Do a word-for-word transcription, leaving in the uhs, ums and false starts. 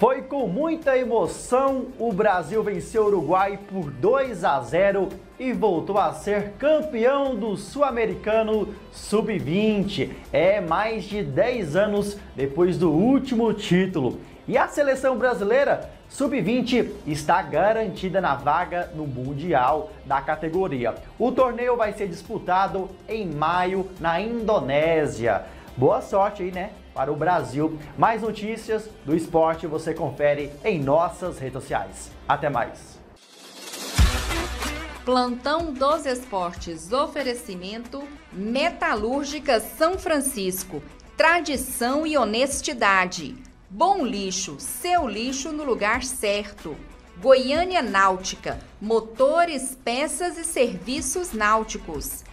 Foi com muita emoção, o Brasil venceu o Uruguai por dois a zero e voltou a ser campeão do Sul-Americano sub vinte. É mais de dez anos depois do último título. E a seleção brasileira sub vinte está garantida na vaga no Mundial da categoria. O torneio vai ser disputado em maio na Indonésia. Boa sorte aí, né, para o Brasil. Mais notícias do esporte você confere em nossas redes sociais. Até mais. Plantão dos Esportes, oferecimento Metalúrgica São Francisco, tradição e honestidade. Bom Lixo, seu lixo no lugar certo. Goiânia Náutica, motores, peças e serviços náuticos.